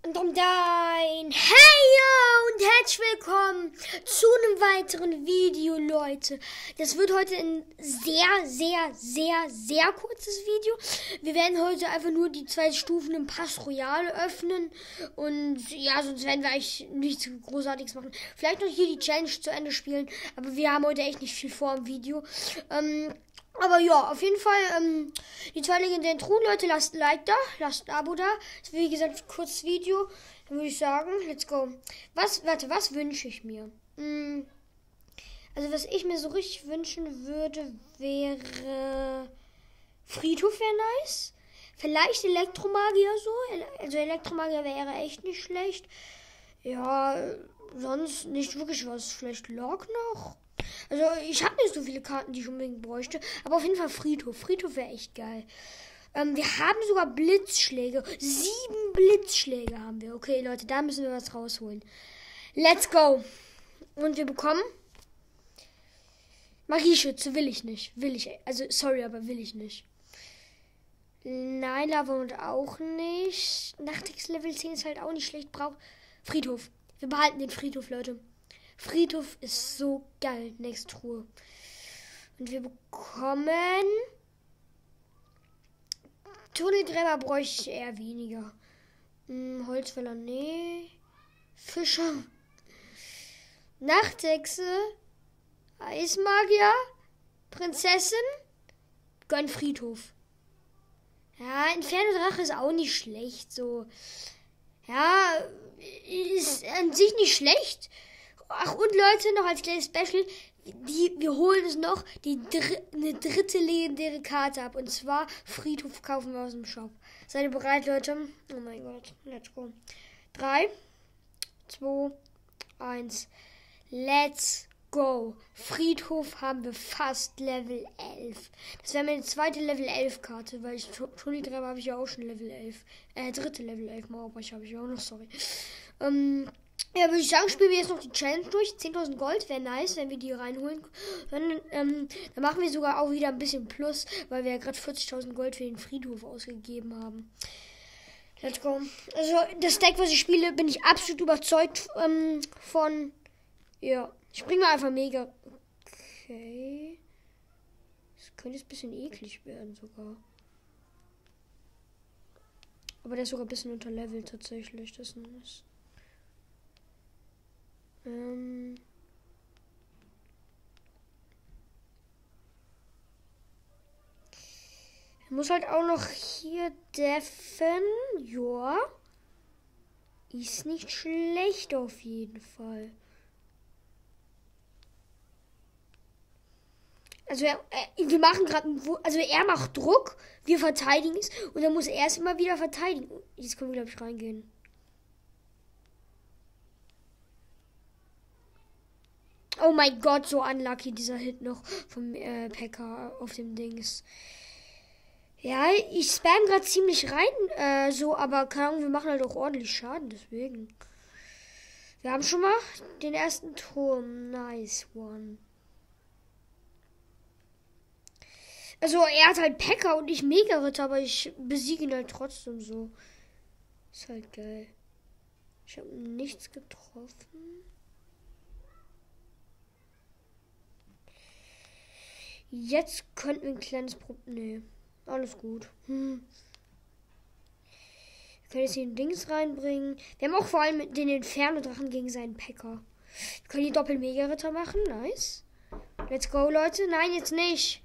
Und um dein Hey und herzlich willkommen zu einem weiteren Video, Leute. Das wird heute ein sehr kurzes Video. Wir werden heute einfach nur die 2 Stufen im Pass Royal öffnen. Und ja, sonst werden wir eigentlich nichts Großartiges machen. Vielleicht noch hier die Challenge zu Ende spielen. Aber wir haben heute echt nicht viel vor im Video. Aber ja, auf jeden Fall, die 2 legendären Truhen, Leute, lasst ein Like da, lasst ein Abo da. Das ist, wie gesagt, ein kurzes Video. Dann würde ich sagen, let's go. Was wünsche ich mir? Also, was ich mir so richtig wünschen würde, wäre Friedhof wäre nice. Vielleicht Elektromagier so. Also, Elektromagier wäre echt nicht schlecht. Ja, sonst nicht wirklich was. Vielleicht Log noch. Also, ich habe nicht so viele Karten, die ich unbedingt bräuchte. Aber auf jeden Fall Friedhof. Friedhof wäre echt geil. Wir haben sogar Blitzschläge. 7 Blitzschläge haben wir. Okay, Leute, da müssen wir was rausholen. Let's go. Und wir bekommen Magieschütze. Will ich nicht. Also, sorry, aber will ich nicht. Nein, Lava und auch nicht. Nachtex Level 10 ist halt auch nicht schlecht. Friedhof. Wir behalten den Friedhof, Leute. Friedhof ist so geil. Nächste Truhe. Und wir bekommen Tunnelgräber bräuchte ich eher weniger. Holzfäller, nee. Fischer. Nachthexe. Eismagier. Prinzessin. Gönn Friedhof. Ja, Inferno-Drache ist auch nicht schlecht. So. Ja, ist an sich nicht schlecht. Ach, und Leute, noch als kleines Special, wir holen uns noch eine dritte legendäre Karte ab. Und zwar Friedhof kaufen wir aus dem Shop. Seid ihr bereit, Leute? Oh mein Gott, let's go. 3, 2, 1, let's go. Friedhof haben wir fast Level 11. Das wäre meine zweite Level 11 Karte, weil Tunnelgräber habe ich ja auch schon Level 11. Dritte Level 11 Mauerbrech habe ich ja auch noch, sorry. Ja, würde ich sagen, spielen wir jetzt noch die Challenge durch. 10.000 Gold wäre nice, wenn wir die reinholen. Dann machen wir sogar auch wieder ein bisschen Plus, weil wir ja gerade 40.000 Gold für den Friedhof ausgegeben haben. Let's go. Also, das Deck, was ich spiele, bin ich absolut überzeugt von. Ja, ich bringe mal einfach mega. Okay. Das könnte jetzt ein bisschen eklig werden sogar. Aber der ist sogar ein bisschen unterlevelt tatsächlich. Das ist nice. Muss halt auch noch hier deffen. Ja. Ist nicht schlecht auf jeden Fall. Also wir machen gerade, also er macht Druck, wir verteidigen es und dann muss er es immer wieder verteidigen. Jetzt können wir, glaube ich, reingehen. Oh mein Gott, so unlucky dieser Hit noch vom Pekka auf dem Dings. Ja, ich spam gerade ziemlich rein, aber keine Ahnung, wir machen halt auch ordentlich Schaden, deswegen. Wir haben schon mal den ersten Turm. Nice one. Also er hat halt Pekka und ich Mega-Ritter, aber ich besiege ihn halt trotzdem so. Ist halt geil. Ich habe nichts getroffen. Jetzt könnten wir ein kleines Problem. Nee, alles gut. Wir können jetzt hier ein Dings reinbringen. Wir haben auch vor allem den Inferno-Drachen gegen seinen Pekka. Wir können die Doppel-Mega-Ritter machen. Nice. Let's go, Leute. Nein, jetzt nicht.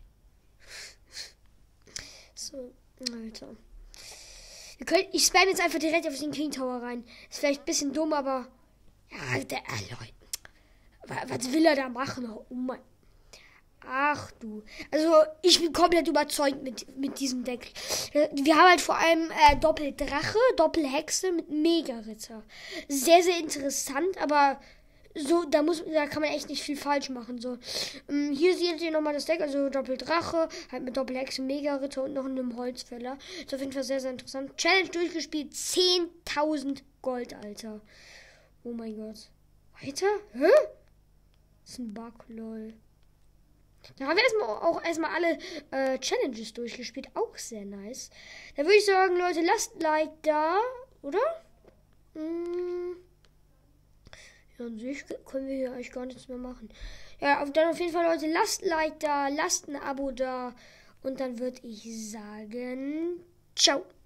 So, Alter. Ich spam jetzt einfach direkt auf den King Tower rein. Ist vielleicht ein bisschen dumm, aber. Ja, Leute. Was will er da machen? Oh mein. Ach du. Also, ich bin komplett überzeugt mit diesem Deck. Wir haben halt vor allem Doppeldrache, Doppelhexe mit Mega-Ritter. Sehr interessant, aber so, da kann man echt nicht viel falsch machen. So. Hier seht ihr nochmal das Deck, also Doppeldrache, halt mit Doppelhexe, Mega-Ritter und noch einem Holzfäller. Ist auf jeden Fall sehr interessant. Challenge durchgespielt, 10.000 Gold, Alter. Oh mein Gott. Weiter? Hä? Das ist ein Bug, lol. Da haben wir erstmal alle Challenges durchgespielt. Auch sehr nice. Da würde ich sagen, Leute, lasst ein Like da, oder? Ja, an sich können wir hier eigentlich gar nichts mehr machen. Ja, dann auf jeden Fall, Leute, lasst ein Like da, lasst ein Abo da. Und dann würde ich sagen, ciao.